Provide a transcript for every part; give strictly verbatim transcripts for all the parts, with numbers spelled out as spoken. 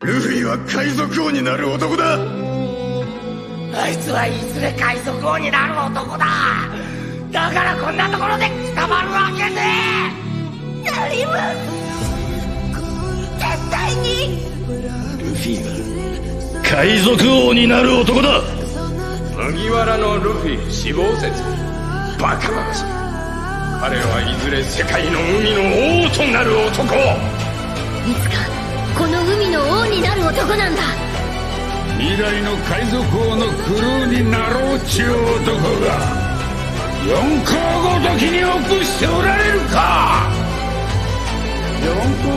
ルフィは海賊王になる男だ。 あいつはいずれ海賊王になる男だ。だからこんなところで捕まるわけねえ。なります、絶対に。 ルフィは海賊王になる男だ。 麦わらのルフィ死亡説、バカバカしい。彼はいずれ世界の海の王となる男。 いつかこの海の王になる男なんだ。 未来の海賊王のクルーになろうっちゅう男が四皇ごときに臆しておられるか。 四皇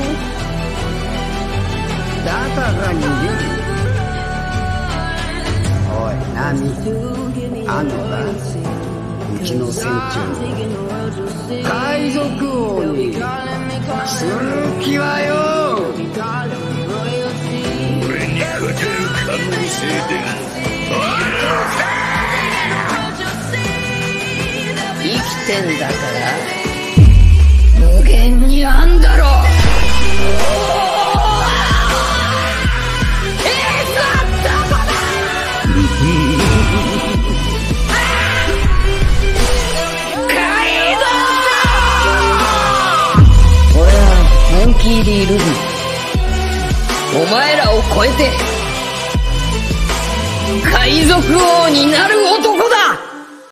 だから逃げる。おいナミ、あのな、うちの船長海賊王にする気はよ。 俺に勝てる可能性で生きてんだから無限にあんだろ。俺はモンキー・ディ・ルフィ、お前らを超えて海賊王になる。